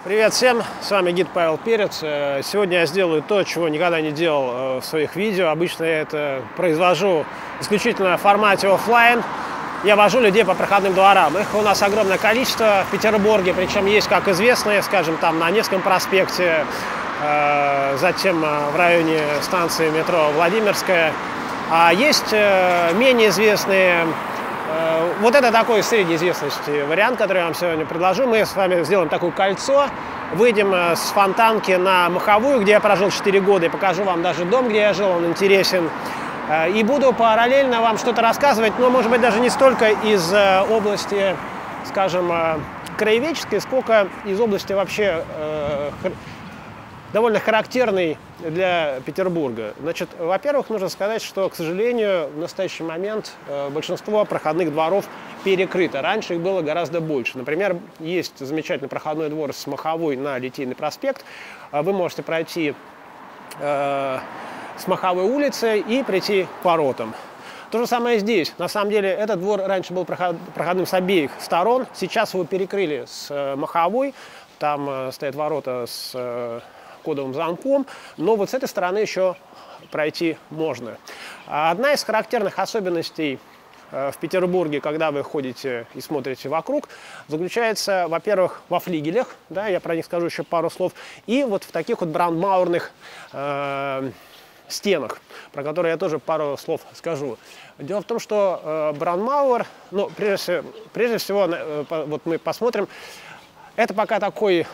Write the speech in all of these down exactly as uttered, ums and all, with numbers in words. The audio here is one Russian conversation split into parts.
Привет всем, с вами гид Павел Перец. Сегодня я сделаю то, чего никогда не делал в своих видео. Обычно я это произвожу исключительно в формате офлайн. Я вожу людей по проходным дворам. Их у нас огромное количество в Петербурге, причем есть, как известные, скажем, там на Невском проспекте, затем в районе станции метро Владимирская. А есть менее известные. Вот это такой средней известности вариант, который я вам сегодня предложу. Мы с вами сделаем такое кольцо, выйдем с Фонтанки на Моховую, где я прожил четыре года, и покажу вам даже дом, где я жил, он интересен. И буду параллельно вам что-то рассказывать, но, может быть, даже не столько из области, скажем, краеведческой, сколько из области вообще довольно характерный для Петербурга. Значит, во-первых, нужно сказать, что, к сожалению, в настоящий момент большинство проходных дворов перекрыто. Раньше их было гораздо больше. Например, есть замечательный проходной двор с Моховой на Литейный проспект. Вы можете пройти э, с Моховой улицы и прийти к воротам. То же самое здесь. На самом деле, этот двор раньше был проходным с обеих сторон. Сейчас его перекрыли с Моховой. Там стоят ворота с кодовым замком, но вот с этой стороны еще пройти можно. Одна из характерных особенностей в Петербурге, когда вы ходите и смотрите вокруг, заключается, во-первых, во флигелях, да, я про них скажу еще пару слов, и вот в таких вот брандмауэрных э, стенах, про которые я тоже пару слов скажу. Дело в том, что э, брандмауэр, ну, прежде, прежде всего, э, вот мы посмотрим, это пока такой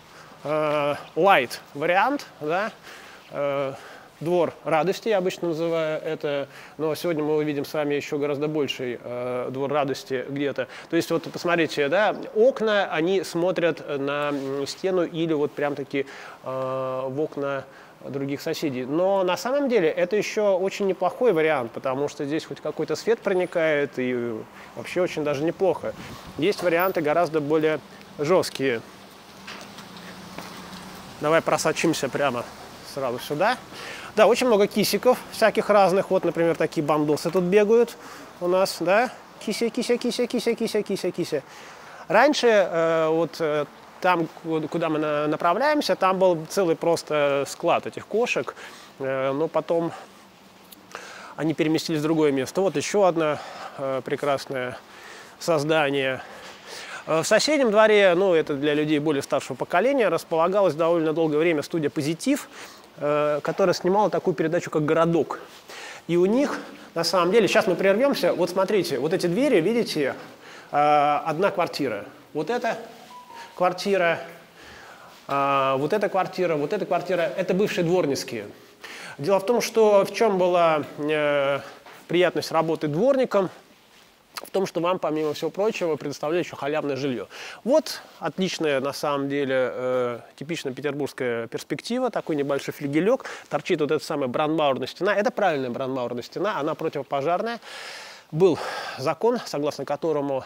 light вариант, да, э, двор радости, я обычно называю это, но сегодня мы увидим с вами еще гораздо больший э, двор радости где-то. То есть вот посмотрите, да, окна, они смотрят на стену или вот прям таки э, в окна других соседей. Но на самом деле это еще очень неплохой вариант, потому что здесь хоть какой-то свет проникает и вообще очень даже неплохо. Есть варианты гораздо более жесткие. Давай просочимся прямо сразу сюда. Да, очень много кисиков всяких разных. Вот, например, такие бандосы тут бегают у нас, да. Кися, кися, кися, кися, кися, кися, кися. Раньше э, вот э, там, куда мы на, направляемся, там был целый просто склад этих кошек. Э, но потом они переместились в другое место. Вот еще одно э, прекрасное создание. В соседнем дворе, ну это для людей более старшего поколения, располагалась довольно долгое время студия «Позитив», э, которая снимала такую передачу, как «Городок». И у них, на самом деле, сейчас мы прервемся, вот смотрите, вот эти двери, видите, э, одна квартира. Вот эта квартира, э, вот эта квартира, вот эта квартира, это бывшие дворницкие. Дело в том, что в чем была э, приятность работы дворником, в том, что вам, помимо всего прочего, предоставляют еще халявное жилье. Вот отличная, на самом деле, э, типичная петербургская перспектива. Такой небольшой флигелек. Торчит вот эта самая брандмауэрная стена. Это правильная брандмауэрная стена, она противопожарная. Был закон, согласно которому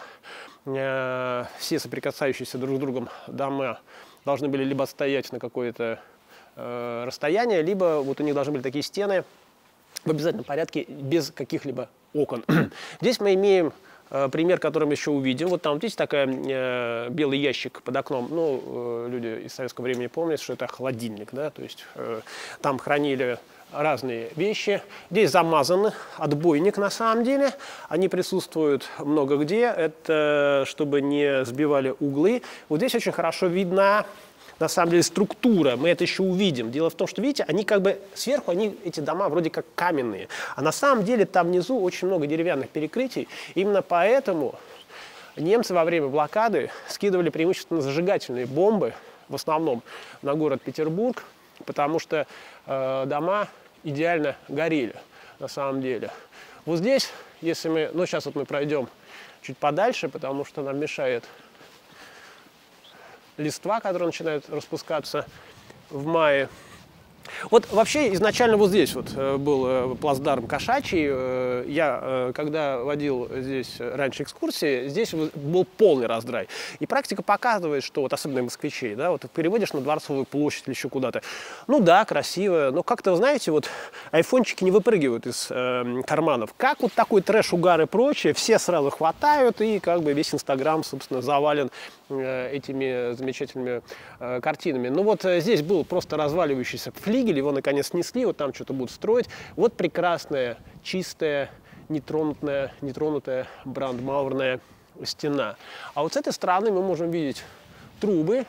э, все соприкасающиеся друг с другом дома должны были либо стоять на какое-то э, расстояние, либо вот у них должны были такие стены в обязательном порядке без каких-либо окон. Здесь мы имеем э, пример, который мы еще увидим. Вот там, видите, такой э, белый ящик под окном. Ну, э, люди из советского времени помнят, что это холодильник, да, то есть э, там хранили разные вещи. Здесь замазаны, отбойник на самом деле. Они присутствуют много где. Это чтобы не сбивали углы. Вот здесь очень хорошо видно, на самом деле, структура, мы это еще увидим. Дело в том, что, видите, они как бы сверху, они, эти дома вроде как каменные. А на самом деле там внизу очень много деревянных перекрытий. Именно поэтому немцы во время блокады скидывали преимущественно зажигательные бомбы, в основном на город Петербург, потому что э, дома идеально горели на самом деле. Вот здесь, если мы, ну сейчас вот мы пройдем чуть подальше, потому что нам мешает листва, которые начинают распускаться в мае. Вот вообще изначально вот здесь вот был плацдарм кошачий. Я, когда водил здесь раньше экскурсии, здесь был полный раздрай. И практика показывает, что вот особенно москвичей, да, вот переводишь на Дворцовую площадь или еще куда-то. Ну да, красиво, но как-то, знаете, вот айфончики не выпрыгивают из э, карманов. Как вот такой трэш, угар и прочее, все сразу хватают, и как бы весь Инстаграм, собственно, завален э, этими замечательными э, картинами. Ну вот э, здесь был просто разваливающийся флигель, его наконец снесли, вот там что-то будут строить. Вот прекрасная, чистая, нетронутая, нетронутая брандмауэрная стена. А вот с этой стороны мы можем видеть трубы.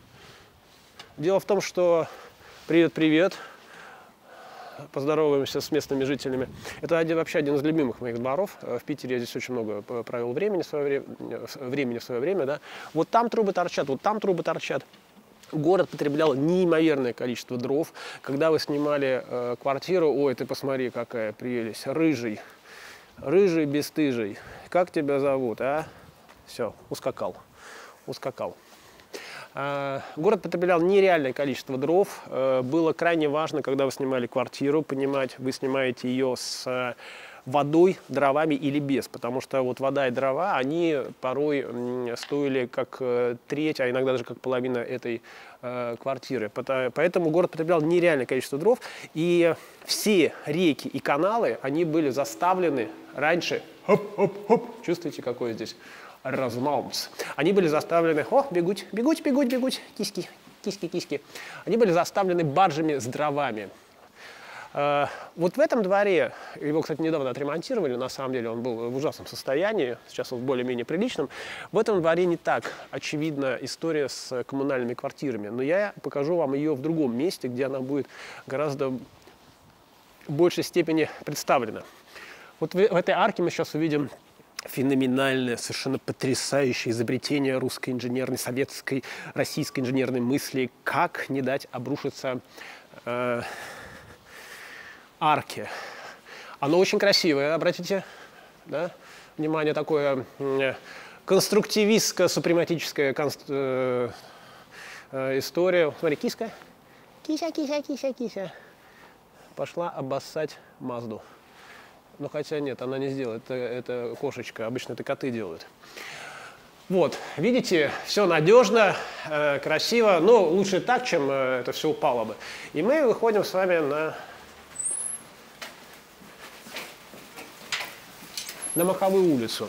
Дело в том, что привет-привет, поздороваемся с местными жителями. Это один, вообще один из любимых моих дворов. В Питере я здесь очень много провел времени в свое время, времени в свое время, да. Вот там трубы торчат, вот там трубы торчат. Город потреблял неимоверное количество дров. Когда вы снимали э, квартиру, ой, ты посмотри, какая прелесть, рыжий, рыжий бесстыжий. Как тебя зовут, а? Все, ускакал, ускакал. Город потреблял нереальное количество дров. Было крайне важно, когда вы снимали квартиру, понимать, вы снимаете ее с водой, дровами или без. Потому что вот вода и дрова, они порой стоили как треть, а иногда даже как половина этой квартиры. Поэтому город потреблял нереальное количество дров. И все реки и каналы, они были заставлены раньше. Хоп-хоп-хоп. Чувствуете, какой здесь размаумс. Они были заставлены, о, бегуть, бегуть, бегуть, бегуть, киски, киски, киски. Они были заставлены баржами с дровами. Э, вот в этом дворе, его, кстати, недавно отремонтировали, на самом деле он был в ужасном состоянии, сейчас он в более-менее приличном. В этом дворе не так очевидна история с коммунальными квартирами, но я покажу вам ее в другом месте, где она будет гораздо в большей степени представлена. Вот в, в этой арке мы сейчас увидим феноменальное, совершенно потрясающее изобретение русской инженерной, советской, российской инженерной мысли, как не дать обрушиться э, арке. Оно очень красивое, обратите, да? Внимание, такое э, конструктивистско-супрематическая конст, э, э, история. Смотри, киска, кися, кися, кися, кися, пошла обоссать Мазду. Но хотя нет, она не сделает, это, это кошечка, обычно это коты делают. Вот, видите, все надежно, э, красиво, но лучше так, чем э, это все упало бы. И мы выходим с вами на, на Маховую улицу.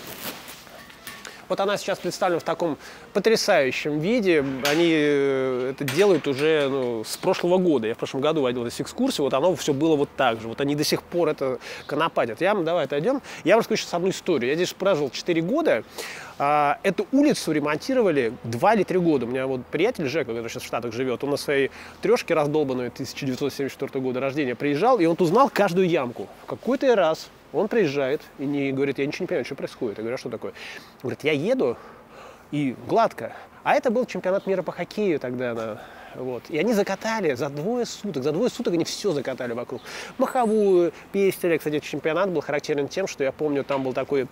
Вот она сейчас представлена в таком потрясающем виде. Они это делают уже ну, с прошлого года. Я в прошлом году водил здесь экскурсию, вот оно все было вот так же. Вот они до сих пор это конопатят. Я, давай отойдем. Я вам расскажу сейчас одну историю. Я здесь прожил четыре года. А, эту улицу ремонтировали два или три года. У меня вот приятель Жека, который сейчас в Штатах живет, он на своей трешке раздолбанной тысяча девятьсот семьдесят четвёртого года рождения приезжал, и он узнал каждую ямку. В какой-то раз он приезжает и не говорит, я ничего не понимаю, что происходит. Я говорю, а что такое? Он говорит, я еду, и гладко. А это был чемпионат мира по хоккею тогда. На, вот. И они закатали за двое суток. За двое суток они все закатали вокруг. Маховую, Пестеля. Кстати, чемпионат был характерен тем, что я помню, там был такой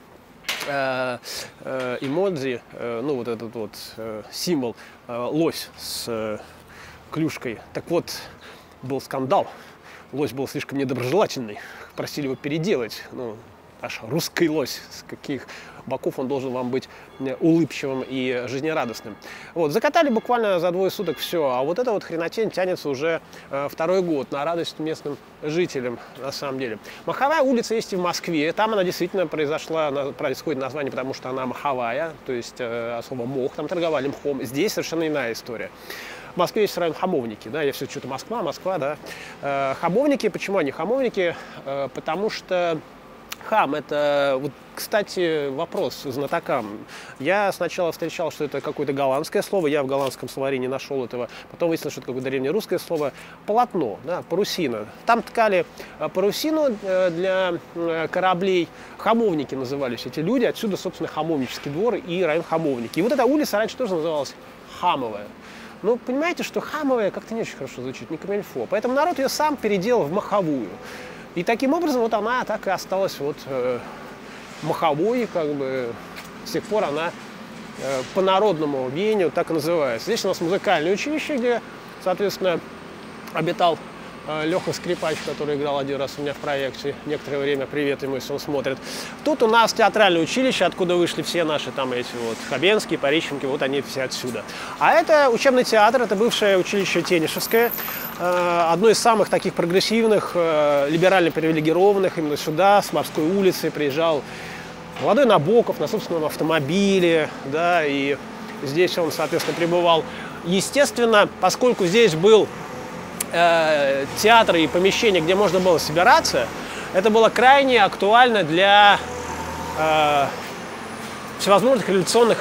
э, э, эмодзи, э, ну вот этот вот э, символ, э, лось с э, клюшкой. Так вот, был скандал. Лось был слишком недоброжелательный. Просили его переделать. Ну, аж русский лось. С каких боков он должен вам быть улыбчивым и жизнерадостным. Вот, закатали буквально за двое суток все. А вот эта вот хренотень тянется уже э, второй год на радость местным жителям, на самом деле. Маховая улица есть и в Москве. Там она действительно произошла, она, происходит название, потому что она маховая, то есть э, слово мох, там торговали мхом. Здесь совершенно иная история. В Москве есть район Хамовники, да, я все что-то Москва, Москва, да. Э, Хамовники, почему они Хамовники? Э, потому что хам – это, вот, кстати, вопрос знатокам. Я сначала встречал, что это какое-то голландское слово, я в голландском словаре не нашел этого. Потом выяснилось, что это какое-то древнерусское слово. Полотно, да, парусина. Там ткали парусину для кораблей. Хамовники назывались эти люди. Отсюда, собственно, Хамовнический двор и район Хамовники. И вот эта улица раньше тоже называлась Хамовая. Ну, понимаете, что Хамовая как-то не очень хорошо звучит, не камильфо. Поэтому народ ее сам переделал в Маховую. И таким образом вот она так и осталась вот э, маховой, как бы с тех пор она э, по народному веянию так и называется. Здесь у нас музыкальное училище, где, соответственно, обитал Леха Скрипач, который играл один раз у меня в проекте некоторое время, привет ему, если он смотрит. Тут у нас театральное училище, откуда вышли все наши там эти вот Хабенские, Пореченки, вот они все отсюда. А это учебный театр, это бывшее училище Тенишевское, одно из самых таких прогрессивных, либерально привилегированных, именно сюда, с Морской улицы приезжал молодой Набоков на собственном автомобиле, да, и здесь он, соответственно, пребывал. Естественно, поскольку здесь был э, театр и помещение, где можно было собираться, это было крайне актуально для э, всевозможных революционных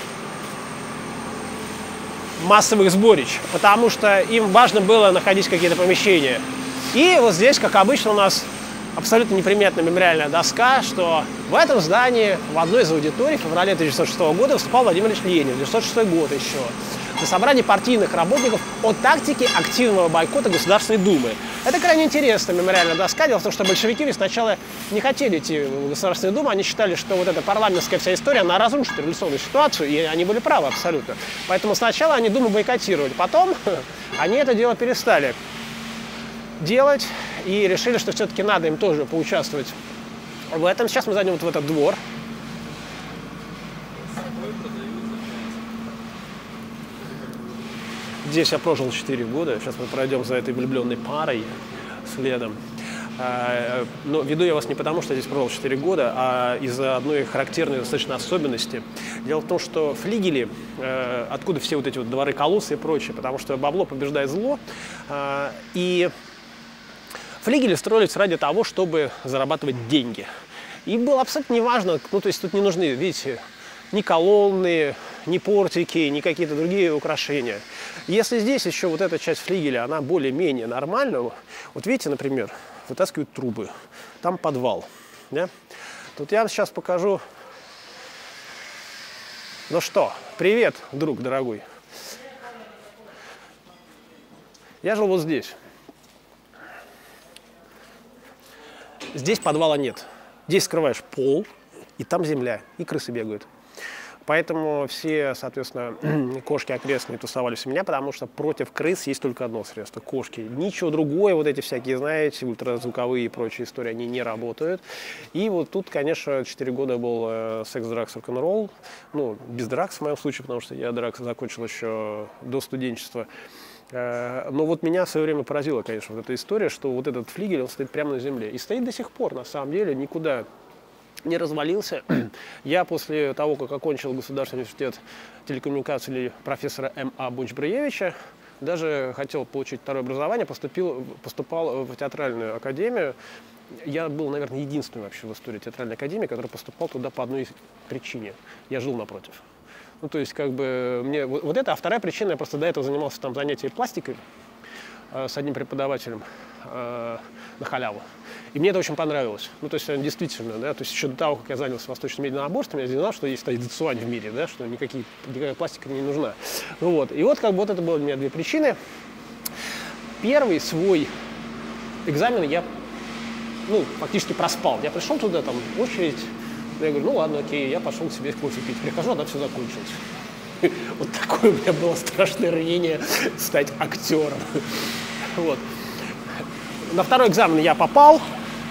массовых сборищ, потому что им важно было находить какие-то помещения. И вот здесь, как обычно, у нас абсолютно неприметная мемориальная доска, что в этом здании, в одной из аудиторий в феврале тысяча девятьсот шестого года выступал Владимир Ильич Ленин, тысяча девятьсот шестой год еще, на собрании партийных работников о тактике активного бойкота Государственной Думы. Это крайне интересная мемориальная доска. Дело в том, что большевики сначала не хотели идти в Государственную Думу, они считали, что вот эта парламентская вся история, она разрушит революционную ситуацию, и они были правы абсолютно. Поэтому сначала они Думу бойкотировали, потом они это дело перестали делать и решили, что все-таки надо им тоже поучаствовать в этом. Сейчас мы зайдем вот в этот двор. Здесь я прожил четыре года. Сейчас мы пройдем за этой влюбленной парой следом. Но веду я вас не потому, что здесь прожил четыре года, а из-за одной характерной достаточно особенности. Дело в том, что флигели, откуда все вот эти вот дворы Колосса и прочее, потому что бабло побеждает зло, и флигели строились ради того, чтобы зарабатывать деньги. И было абсолютно неважно, ну то есть тут не нужны, видите, ни колонны, ни портики, ни какие-то другие украшения. Если здесь еще вот эта часть флигеля, она более-менее нормальная, вот видите, например, вытаскивают трубы, там подвал. Да? Тут я вам сейчас покажу. Ну что, привет, друг дорогой. Я жил вот здесь. Здесь подвала нет. Здесь скрываешь пол, и там земля, и крысы бегают. Поэтому все, соответственно, кошки окрестные тусовались у меня, потому что против крыс есть только одно средство – кошки. Ничего другое, вот эти всякие, знаете, ультразвуковые и прочие истории, они не работают. И вот тут, конечно, четыре года был э, секс, дракс, рок-н-ролл. Ну, без дракс в моем случае, потому что я дракс закончил еще до студенчества. Э, но вот меня в свое время поразила, конечно, вот эта история, что вот этот флигель, он стоит прямо на земле. И стоит до сих пор, на самом деле, никуда не развалился. Я после того, как окончил Государственный университет телекоммуникаций профессора М А Бунч-Бруевича, даже хотел получить второе образование, поступил, поступал в театральную академию. Я был, наверное, единственный вообще в истории театральной академии, который поступал туда по одной причине. Я жил напротив. Ну, то есть, как бы, мне вот, вот это, а вторая причина, я просто до этого занимался там занятиями пластикой э, с одним преподавателем э, на халяву. И мне это очень понравилось. Ну, то есть, действительно, да, то есть еще до того, как я занялся восточным медианаборством, я знал, что есть традиционный в мире, да, что никакие, никакая пластика не нужна. Ну, вот. И вот, как бы, вот это было у меня две причины. Первый свой экзамен я, ну, фактически проспал. Я пришел туда, там, очередь, я говорю, ну, ладно, окей, я пошел себе кофе пить. Прихожу, а там все закончилось. Вот такое у меня было страшное рвение стать актером. Вот. На второй экзамен я попал.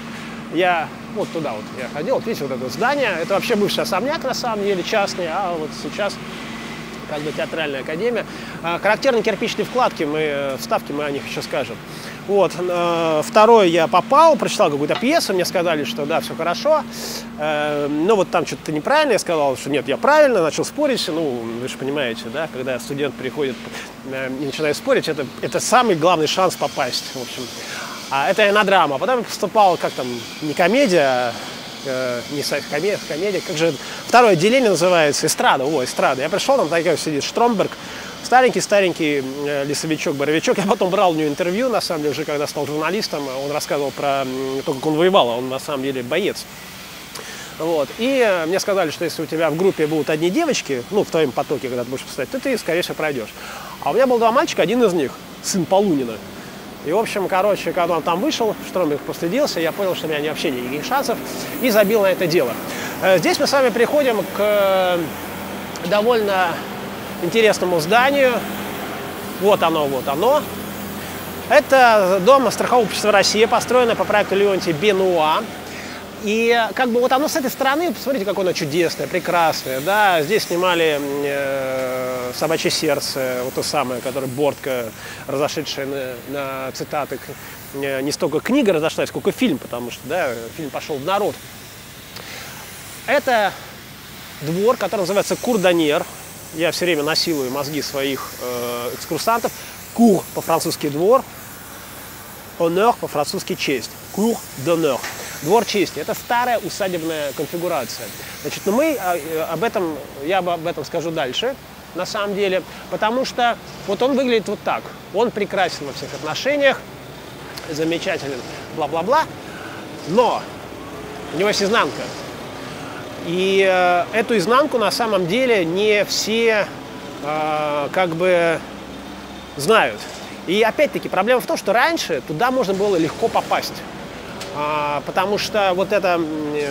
Я вот туда вот я ходил, вот видите, вот это здание. Это вообще бывший особняк, на самом деле, частный, а вот сейчас как бы театральная академия. Характерные кирпичные вкладки, мы, вставки, мы о них еще скажем. Вот, второй я попал, прочитал какую-то пьесу, мне сказали, что да, все хорошо. Но вот там что-то неправильно, я сказал, что нет, я правильно, начал спорить. Ну, вы же понимаете, да, когда студент приходит и начинает спорить, это, это самый главный шанс попасть, в общем. А это энодрама. А потом я поступал, как там, не комедия, э, не комедия, комедия, как же второе отделение называется, эстрада, о, эстрада. Я пришел, там такой сидит Штромберг, старенький-старенький э, лесовичок-боровичок. Я потом брал у него интервью, на самом деле, уже когда стал журналистом, он рассказывал про то, как он воевал, а он на самом деле боец. Вот. И э, мне сказали, что если у тебя в группе будут одни девочки, ну, в твоем потоке, когда ты будешь поставить, то ты, скорее всего, пройдешь. А у меня был два мальчика, один из них, сын Полунина. И, в общем, короче, когда он там вышел, Штромберг проследился, я понял, что у меня вообще никаких шансов, и забил на это дело. Здесь мы с вами приходим к довольно интересному зданию. Вот оно, вот оно. Это дом страхового общества «Россия», построено по проекту Леонтия Бенуа. И как бы вот оно с этой стороны, посмотрите, какое оно чудесное, прекрасное. Да? Здесь снимали э, «Собачье сердце», вот то самое, которое Бортко, разошедшая на, на цитаты, э, не столько книга разошлась, сколько фильм, потому что да, фильм пошел в народ. Это двор, который называется Кур-Даньер. Я все время насилую мозги своих э, экскурсантов. Кур по-французски двор, honneur по-французски честь. Cour d'honneur. Двор чести. Это старая усадебная конфигурация. Значит, но мы об этом, я об этом скажу дальше, на самом деле, потому что вот он выглядит вот так. Он прекрасен во всех отношениях, замечателен, бла-бла-бла, но у него есть изнанка. И э, эту изнанку на самом деле не все э, как бы знают. И опять-таки проблема в том, что раньше туда можно было легко попасть. А, потому что вот эта,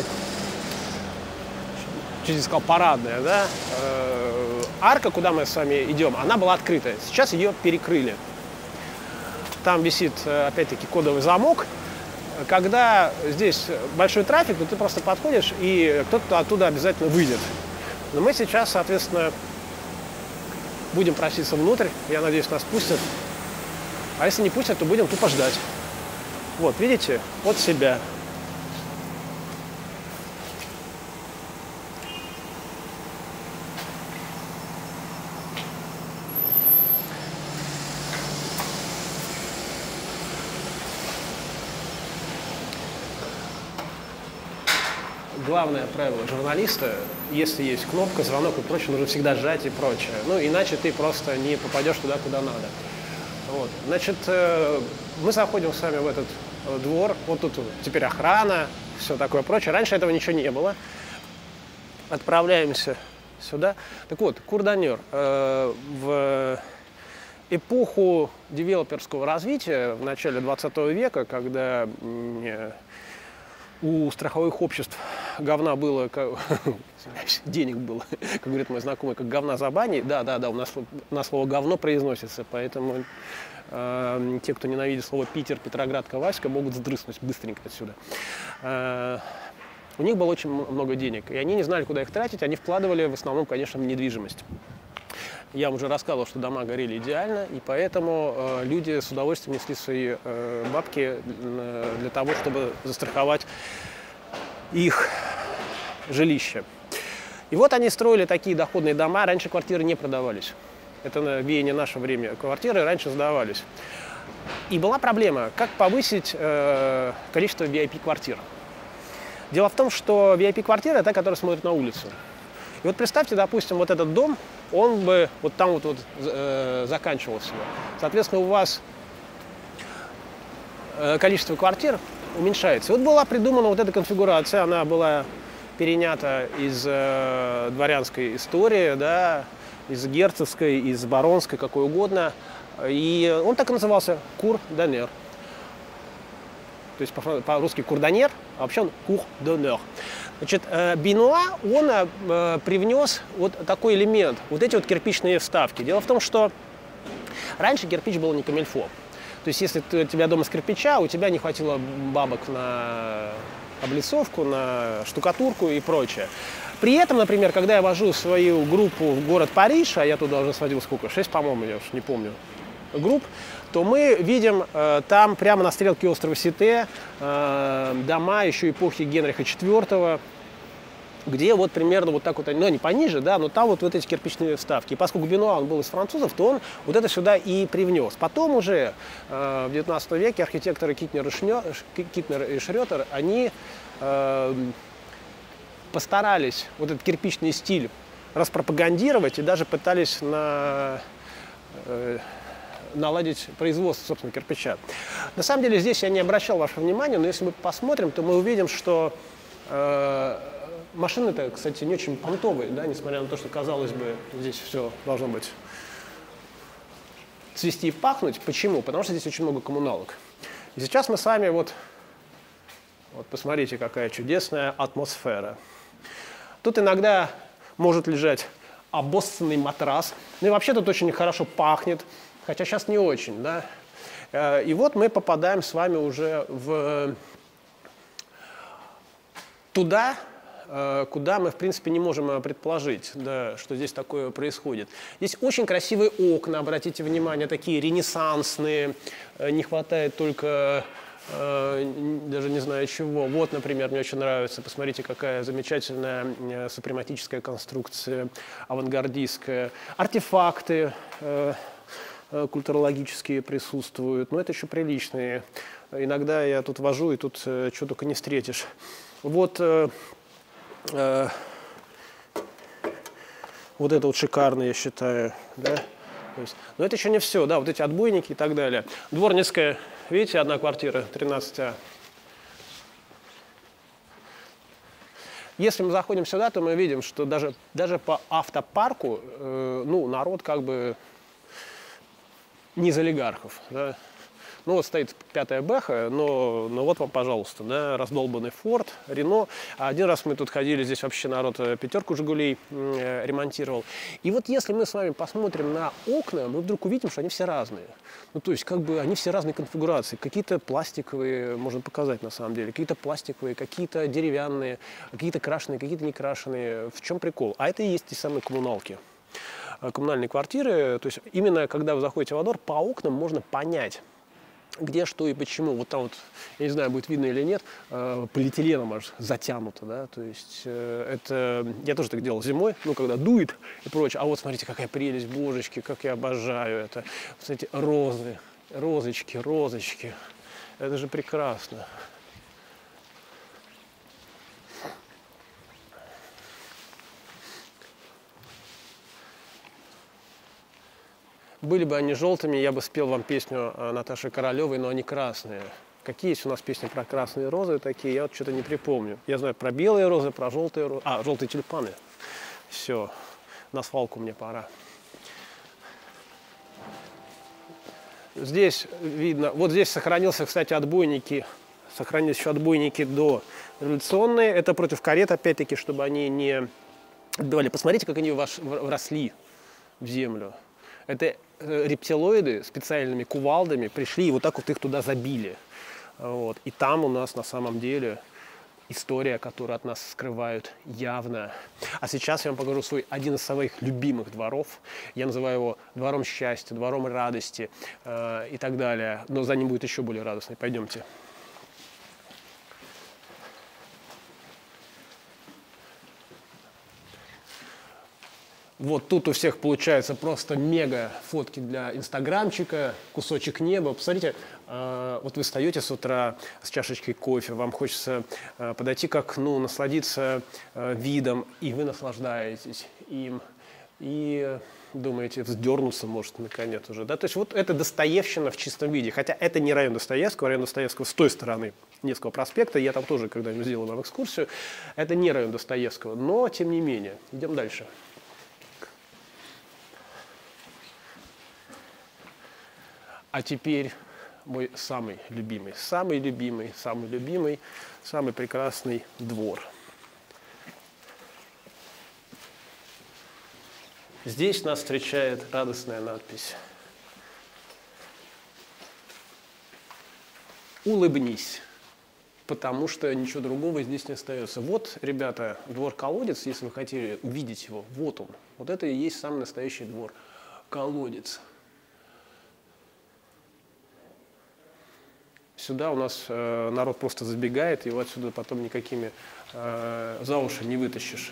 чуть не сказал, парадная, да, э, арка, куда мы с вами идем, она была открытая. Сейчас ее перекрыли. Там висит, опять-таки, кодовый замок. Когда здесь большой трафик, то ты просто подходишь, и кто-то оттуда обязательно выйдет. Но мы сейчас, соответственно, будем проситься внутрь. Я надеюсь, нас пустят. А если не пустят, то будем тупо ждать. Вот, видите, от себя. Главное правило журналиста, если есть кнопка, звонок и прочее, нужно всегда сжать и прочее. Ну, иначе ты просто не попадешь туда, куда надо. Вот. Значит, мы заходим с вами в этот двор. Вот тут теперь охрана, все такое прочее. Раньше этого ничего не было. Отправляемся сюда. Так вот, Кур-Даньер. В эпоху девелоперского развития в начале двадцатого века, когда у страховых обществ говна было, как, денег было, как говорит мой знакомый, как говна за баней. Да, да, да, у нас на слово говно произносится, поэтому э, те, кто ненавидит слово Питер, Петроград, Коваська, могут сдрыснуть быстренько отсюда. Э, у них было очень много денег, и они не знали, куда их тратить, они вкладывали в основном, конечно, в недвижимость. Я уже рассказывал, что дома горели идеально, и поэтому э, люди с удовольствием несли свои э, бабки э, для того, чтобы застраховать их жилище. И вот они строили такие доходные дома. Раньше квартиры не продавались. Это на веяние наше время. Квартиры раньше сдавались. И была проблема, как повысить э, количество ви ай пи-квартир. Дело в том, что ви ай пи-квартира – это та, которая смотрит на улицу. И вот представьте, допустим, вот этот дом, он бы вот там вот, вот э, заканчивался. Соответственно, у вас э, количество квартир уменьшается. И вот была придумана вот эта конфигурация, она была перенята из э, дворянской истории, да, из герцогской, из баронской, какой угодно. И он так и назывался – Кур-Даньер. То есть по-русски Кур-Даньер, а вообще он Кур-Даньер. Значит, Бенуа, он э, привнес вот такой элемент, вот эти вот кирпичные вставки. Дело в том, что раньше кирпич был не камильфо. То есть, если ты, у тебя дом из кирпича, у тебя не хватило бабок на облицовку, на штукатурку и прочее. При этом, например, когда я вожу свою группу в город Париж, а я туда уже сводил сколько, шесть, по-моему, я уж не помню, групп, то мы видим э, там прямо на стрелке острова Сите э, дома еще эпохи Генриха четвёртого, где вот примерно вот так вот, ну не пониже, да, но там вот, вот эти кирпичные вставки. И поскольку Бенуа, он был из французов, то он вот это сюда и привнес. Потом уже э, в девятнадцатом веке архитекторы Китнер и, Шнё, Китнер и Шрётер, они э, постарались вот этот кирпичный стиль распропагандировать и даже пытались на... Э, наладить производство, собственно, кирпича. На самом деле здесь я не обращал вашего внимания, но если мы посмотрим, то мы увидим, что э, машины-то, кстати, не очень понтовые, да, несмотря на то, что, казалось бы, здесь все должно быть цвести и пахнуть. Почему? Потому что здесь очень много коммуналок. И сейчас мы с вами вот, вот посмотрите, какая чудесная атмосфера. Тут иногда может лежать обоссанный матрас. Ну и вообще тут очень хорошо пахнет. Хотя сейчас не очень, да. И вот мы попадаем с вами уже в туда, куда мы, в принципе, не можем предположить, да, что здесь такое происходит. Здесь очень красивые окна, обратите внимание, такие ренессансные, не хватает только, э, даже не знаю чего. Вот, например, мне очень нравится, посмотрите, какая замечательная супрематическая конструкция, авангардистская. Артефакты э, культурологические присутствуют, но это еще приличные. Иногда я тут вожу, и тут э, что только не встретишь. Вот... Э, Вот это вот шикарно, я считаю, да? То есть, но это еще не все, да, вот эти отбойники и так далее. Дворницкая, видите, одна квартира, тринадцать А. Если мы заходим сюда, то мы видим, что даже, даже по автопарку, э, ну, народ как бы не из олигархов, да? Ну вот стоит пятая Бэха, но, но вот вам, пожалуйста, да, раздолбанный Форд, Рено. Один раз мы тут ходили, здесь вообще народ пятерку Жигулей э, ремонтировал. И вот если мы с вами посмотрим на окна, мы вдруг увидим, что они все разные. Ну то есть как бы они все разные конфигурации. Какие-то пластиковые, можно показать на самом деле, какие-то пластиковые, какие-то деревянные, какие-то крашеные, какие-то не крашеные. В чем прикол? А это и есть те самые коммуналки. Коммунальные квартиры, то есть именно когда вы заходите во двор, по окнам можно понять, где, что и почему. Вот там вот, я не знаю, будет видно или нет, э, полиэтиленом аж затянуто, да, то есть э, это, я тоже так делал зимой, ну, когда дует и прочее. А вот смотрите, какая прелесть, божечки, как я обожаю это. Смотрите, розы, розочки, розочки, это же прекрасно. Были бы они желтыми, я бы спел вам песню Наташи Королевой, но они красные. Какие есть у нас песни про красные розы такие, я вот что-то не припомню. Я знаю про белые розы, про желтые розы. А, желтые тюльпаны. Все, на свалку мне пора. Здесь видно, вот здесь сохранился, кстати, отбойники. Сохранились еще отбойники до революционные. Это против карет, опять-таки, чтобы они не отбивали. Посмотрите, как они вросли в землю. Это рептилоиды специальными кувалдами пришли и вот так вот их туда забили. Вот. И там у нас на самом деле история, которую от нас скрывают явно. А сейчас я вам покажу свой один из своих любимых дворов. Я называю его двором счастья, двором радости э, и так далее. Но за ним будет еще более радостный. Пойдемте. Вот тут у всех получается просто мега фотки для инстаграмчика, кусочек неба. Посмотрите, э, вот вы встаете с утра с чашечкой кофе, вам хочется э, подойти к окну, насладиться э, видом, и вы наслаждаетесь им. И думаете, вздернуться может наконец уже. Да? То есть вот это Достоевщина в чистом виде. Хотя это не район Достоевского, район Достоевского с той стороны Невского проспекта. Я там тоже когда-нибудь сделаю вам экскурсию. Это не район Достоевского, но тем не менее. Идем дальше. А теперь мой самый любимый, самый любимый, самый любимый, самый прекрасный двор. Здесь нас встречает радостная надпись. Улыбнись, потому что ничего другого здесь не остается. Вот, ребята, двор-колодец, если вы хотели увидеть его, вот он. Вот это и есть самый настоящий двор-колодец. Сюда у нас э, народ просто забегает, его отсюда потом никакими э, за уши не вытащишь.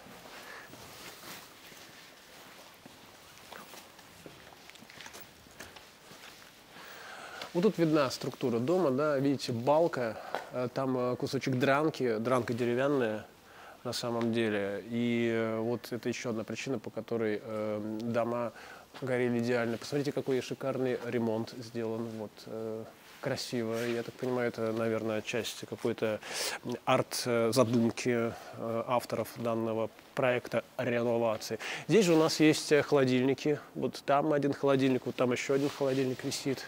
Вот тут видна структура дома, да, видите, балка, э, там э, кусочек дранки, дранка деревянная на самом деле. И э, вот это еще одна причина, по которой э, дома горели идеально. Посмотрите, какой шикарный ремонт сделан. Вот, э, красиво. Я так понимаю, это, наверное, часть какой-то арт-задумки авторов данного проекта реновации. Здесь же у нас есть холодильники. Вот там один холодильник, вот там еще один холодильник висит.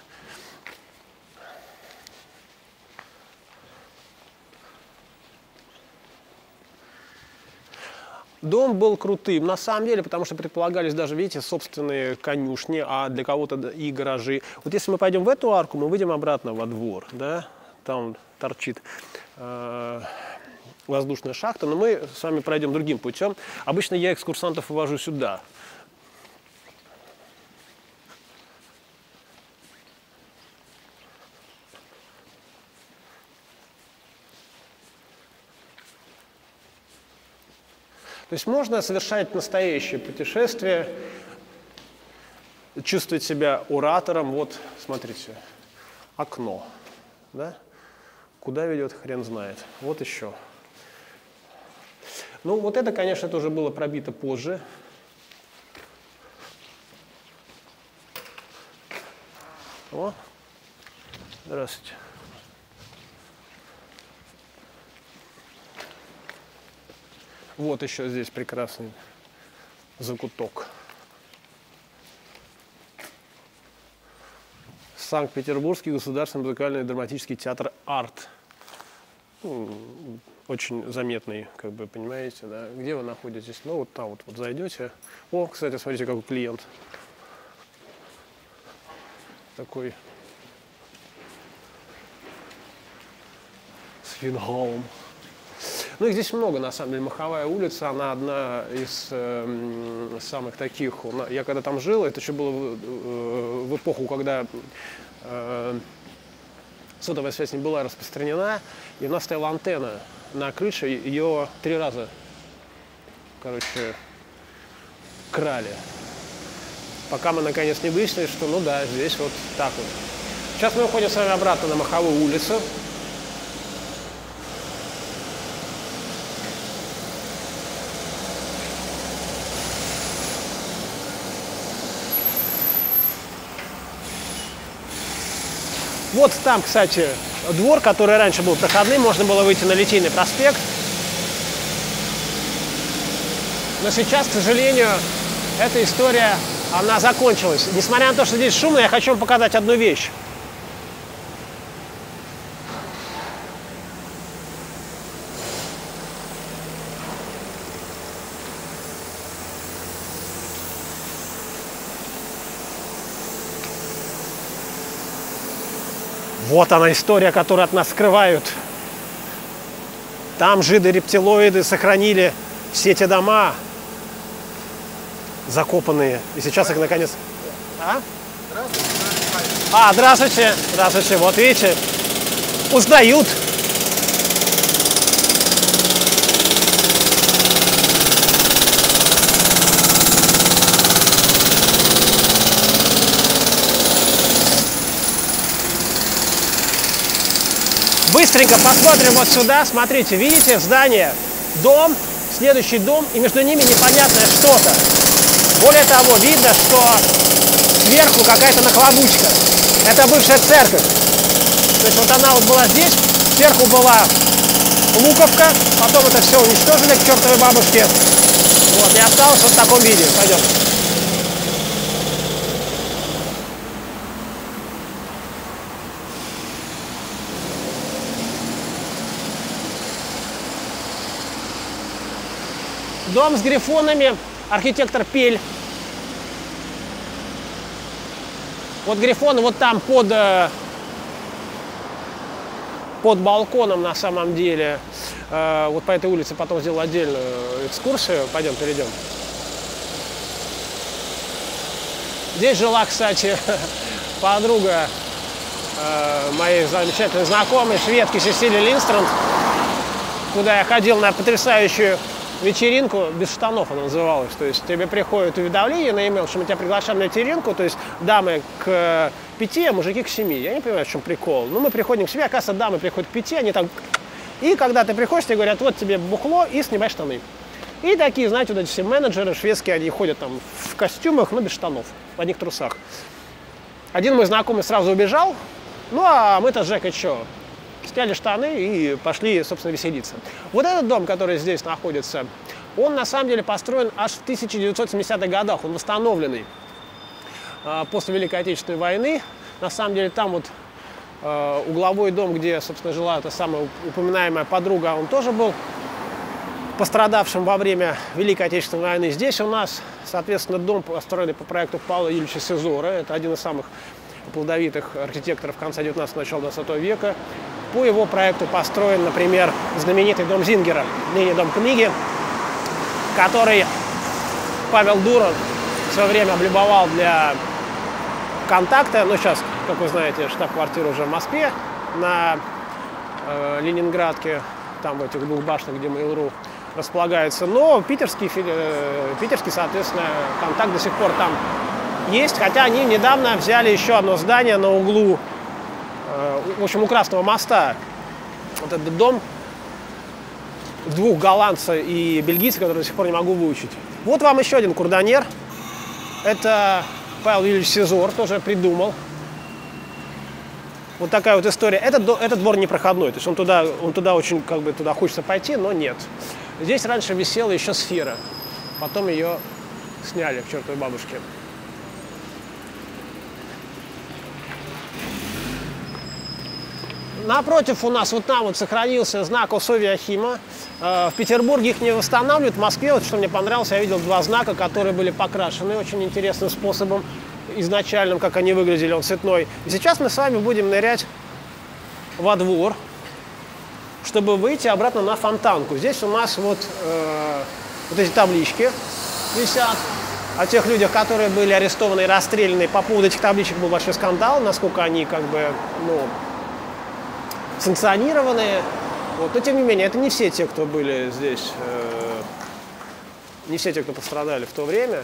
Дом был крутым, на самом деле, потому что предполагались даже, видите, собственные конюшни, а для кого-то и гаражи. Вот если мы пойдем в эту арку, мы выйдем обратно во двор, да, там торчит э, воздушная шахта, но мы с вами пройдем другим путем. Обычно я экскурсантов вывожу сюда. То есть можно совершать настоящее путешествие, чувствовать себя оратором. Вот, смотрите, окно, да? Куда ведет, хрен знает. Вот еще. Ну, вот это, конечно, тоже было пробито позже. О, здравствуйте. Вот еще здесь прекрасный закуток. Санкт-Петербургский государственный музыкальный драматический театр «Арт». Ну, очень заметный, как бы, понимаете, да? Где вы находитесь? Ну, вот там вот, вот зайдете. О, кстати, смотрите, какой клиент. Такой с фингалом. Ну, их здесь много, на самом деле. Маховая улица, она одна из э, самых таких. Я когда там жил, это еще было в, э, в эпоху, когда э, сотовая связь не была распространена, и у нас стояла антенна на крыше, ее три раза, короче, крали. Пока мы, наконец, не выяснили, что, ну да, здесь вот так вот. Сейчас мы уходим с вами обратно на Маховую улицу. Вот там, кстати, двор, который раньше был проходным, можно было выйти на Литейный проспект. Но сейчас, к сожалению, эта история, она закончилась. Несмотря на то, что здесь шумно, я хочу вам показать одну вещь. Вот она история, которую от нас скрывают. Там жиды-рептилоиды сохранили все те дома закопанные. И сейчас их наконец... А? А, здравствуйте. Здравствуйте. Вот видите, узнают. Быстренько посмотрим вот сюда. Смотрите, видите, здание, дом, следующий дом, и между ними непонятное что-то. Более того, видно, что сверху какая-то накладучка. Это бывшая церковь. То есть вот она вот была здесь, сверху была луковка, потом это все уничтожили к чертовой бабушке. Вот, и осталось вот в таком виде. Пойдем. Дом с грифонами, архитектор Пель. Вот грифоны вот там под, под балконом на самом деле. Вот по этой улице потом сделал отдельную экскурсию. Пойдем, перейдем. Здесь жила, кстати, подруга моей замечательной знакомой, шведки Сесилии Линдстранд, куда я ходил на потрясающую вечеринку без штанов, она называлась. То есть тебе приходит уведомление на e-mail, что мы тебя приглашаем на вечеринку, то есть дамы к пяти, а мужики к семи. Я не понимаю, в чем прикол. Ну, мы приходим к себе, оказывается, дамы приходят к пяти, они там... И когда ты приходишь, тебе говорят, вот тебе бухло и снимай штаны. И такие, знаете, вот эти все менеджеры шведские, они ходят там в костюмах, но без штанов, в одних трусах. Один мой знакомый сразу убежал, ну, а мы-то с Жекой что? Сняли штаны и пошли, собственно, веселиться. Вот этот дом, который здесь находится, он на самом деле построен аж в тысяча девятьсот семидесятых годах. Он восстановленный э, после Великой Отечественной войны. На самом деле там вот э, угловой дом, где, собственно, жила эта самая упоминаемая подруга, он тоже был пострадавшим во время Великой Отечественной войны. Здесь у нас, соответственно, дом, построенный по проекту Павла Юрьевича Сизора. Это один из самых плодовитых архитекторов конца девятнадцатого, начала двадцатого века. По его проекту построен, например, знаменитый дом Зингера, ныне дом книги, который Павел Дуров в свое время облюбовал для «Контакта». Ну, сейчас, как вы знаете, штаб-квартира уже в Москве, на э, Ленинградке, там в этих двух башнях, где Mail.ru располагается. Но питерский, э, питерский, соответственно, «Контакт» до сих пор там есть, хотя они недавно взяли еще одно здание на углу, э, в общем, у Красного моста. Вот этот дом двух голландца и бельгийца, который до сих пор не могу выучить. Вот вам еще один курдонер. Это Павел Юрьевич Сизор, тоже придумал. Вот такая вот история. Этот, этот двор непроходной, то есть он туда, он туда очень, как бы, туда хочется пойти, но нет. Здесь раньше висела еще сфера, потом ее сняли к чертовой бабушке. Напротив у нас вот там вот сохранился знак Осовия Ахима. В Петербурге их не восстанавливают. В Москве, вот что мне понравилось, я видел два знака, которые были покрашены очень интересным способом, изначальным, как они выглядели, он цветной. И сейчас мы с вами будем нырять во двор, чтобы выйти обратно на Фонтанку. Здесь у нас вот, э, вот эти таблички висят о тех людях, которые были арестованы и расстреляны. По поводу этих табличек был большой скандал, насколько они как бы, ну, санкционированные. Вот. Но тем не менее, это не все те, кто были здесь, э, не все те, кто пострадали в то время.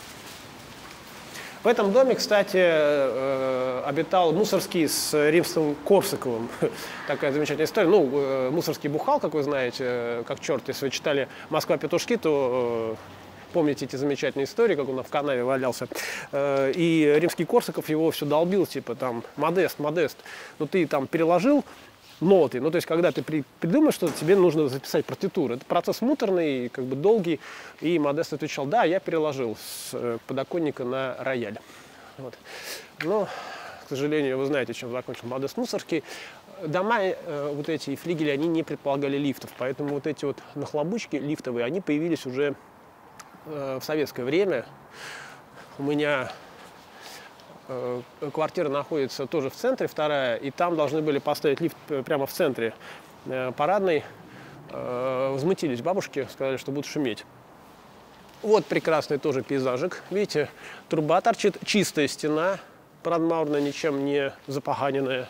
В этом доме, кстати, э, обитал Мусорский с Римским-Корсаковым. Такая замечательная история. Ну, э, Мусорский бухал, как вы знаете, э, как черт. Если вы читали «Москва-петушки», то э, помните эти замечательные истории, как он в канаве валялся. Э, и Римский-Корсаков его все долбил, типа там «Модест, Модест, ну ты там переложил ноты». Ну, то есть, когда ты при, придумаешь что-то, тебе нужно записать партитуру. Это процесс муторный, как бы долгий. И Модест отвечал: да, я переложил с э, подоконника на рояль. Вот. Но, к сожалению, вы знаете, чем закончил Модест Мусорский. Дома, э, вот эти флигели, они не предполагали лифтов. Поэтому вот эти вот нахлобучки лифтовые, они появились уже э, в советское время. У меня квартира находится тоже в центре, вторая, и там должны были поставить лифт прямо в центре парадной. Возмутились бабушки, сказали, что будут шуметь. Вот прекрасный тоже пейзажик. Видите, труба торчит, чистая стена, мраморная, ничем не запоганенная.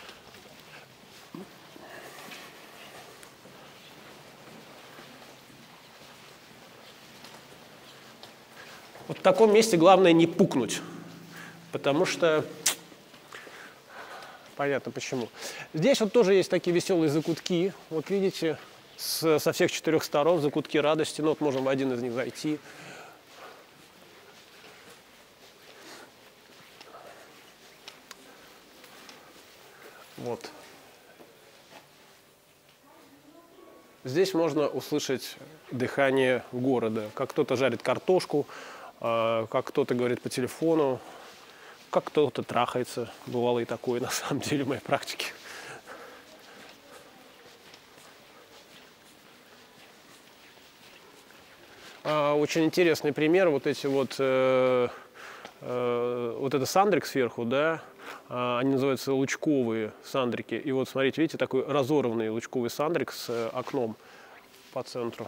Вот в таком месте главное не пукнуть. Потому что, понятно почему. Здесь вот тоже есть такие веселые закутки. Вот видите, с, со всех четырех сторон закутки радости. Ну вот можем в один из них зайти. Вот. Здесь можно услышать дыхание города. Как кто-то жарит картошку, как кто-то говорит по телефону, как кто-то трахается. Бывало и такое, на самом деле, в моей практике. Очень интересный пример. Вот эти вот, э, э, вот это сандрик сверху, да, они называются лучковые сандрики. И вот смотрите, видите, такой разорванный лучковый сандрик с окном по центру.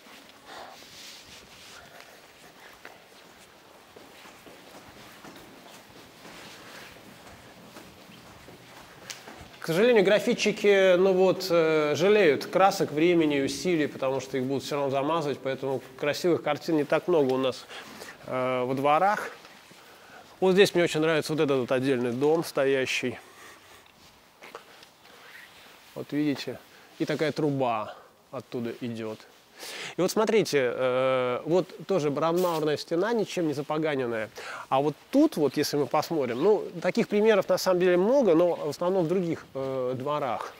К сожалению, графитчики, ну вот, э, жалеют красок, времени и усилий, потому что их будут все равно замазывать, поэтому красивых картин не так много у нас э, во дворах. Вот здесь мне очень нравится вот этот вот отдельный дом стоящий. Вот видите, и такая труба оттуда идет. И вот смотрите, э, вот тоже мраморная стена, ничем не запоганенная. А вот тут, вот если мы посмотрим, ну, таких примеров на самом деле много, но в основном в других э, дворах.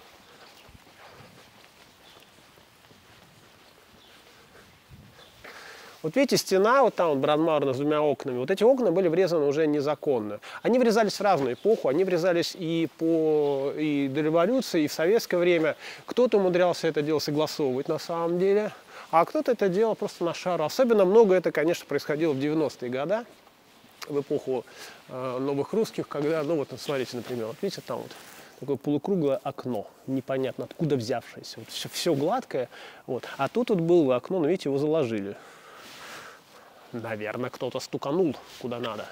Вот видите, стена, вот там вот мраморная с двумя окнами, вот эти окна были врезаны уже незаконно. Они врезались в разную эпоху, они врезались и, по, и до революции, и в советское время. Кто-то умудрялся это дело согласовывать на самом деле. а кто-то это делал просто на шару. Особенно много это, конечно, происходило в девяностые годы, в эпоху э, новых русских, когда, ну вот, смотрите, например, вот видите, там вот такое полукруглое окно, непонятно откуда взявшееся, вот все, все гладкое, вот, а тут вот было окно, но видите, его заложили. Наверное, кто-то стуканул куда надо.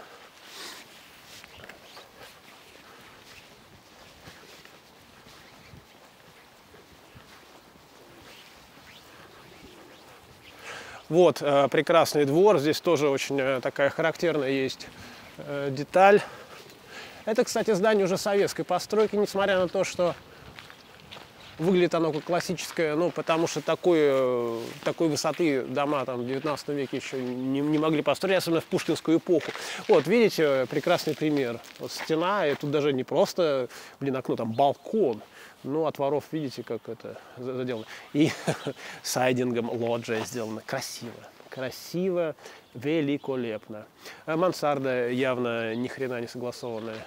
Вот э, прекрасный двор, здесь тоже очень э, такая характерная есть э, деталь. Это, кстати, здание уже советской постройки, несмотря на то, что выглядит оно как классическое, ну, потому что такой, э, такой высоты дома там, в девятнадцатом веке еще не, не могли построить, особенно в пушкинскую эпоху. Вот, видите, прекрасный пример. Вот стена, и тут даже не просто, блин, окно, там балкон. Ну, от воров, видите, как это заделано. И сайдингом лоджия сделана. Красиво. Красиво, великолепно. А мансарда явно ни хрена не согласованная.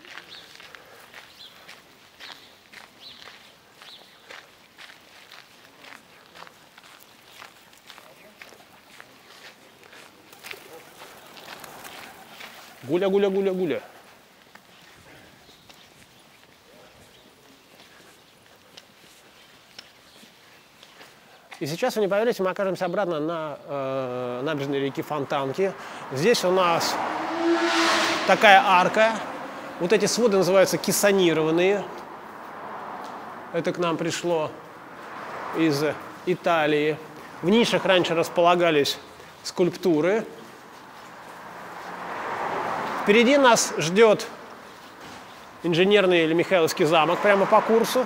Гуля, гуля, гуля, гуля. И сейчас, вы не поверите, мы окажемся обратно на э, набережной реки Фонтанки. Здесь у нас такая арка. Вот эти своды называются кессонированные. Это к нам пришло из Италии. В нишах раньше располагались скульптуры. Впереди нас ждет инженерный или Михайловский замок прямо по курсу.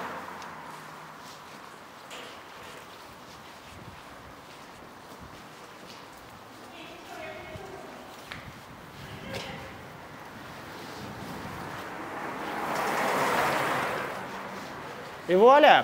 И вуаля!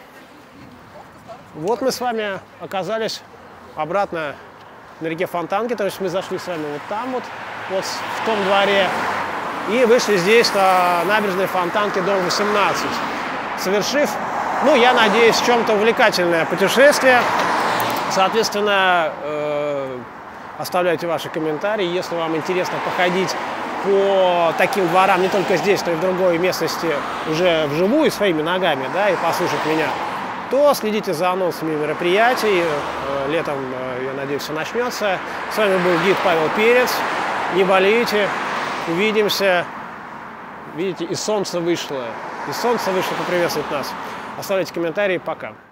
Вот мы с вами оказались обратно на реке Фонтанки, то есть мы зашли с вами вот там вот, вот в том дворе, и вышли здесь на набережной Фонтанки, дом восемнадцать, совершив, ну, я надеюсь, в чем-то увлекательное путешествие. Соответственно, э, оставляйте ваши комментарии, если вам интересно походить по таким дворам, не только здесь, но и в другой местности, уже вживую, своими ногами, да, и послушать меня, то следите за анонсами мероприятий. Летом, я надеюсь, все начнется. С вами был гид Павел Перец. Не болейте. Увидимся. Видите, и солнце вышло. И солнце вышло поприветствовать нас. Оставляйте комментарии. Пока.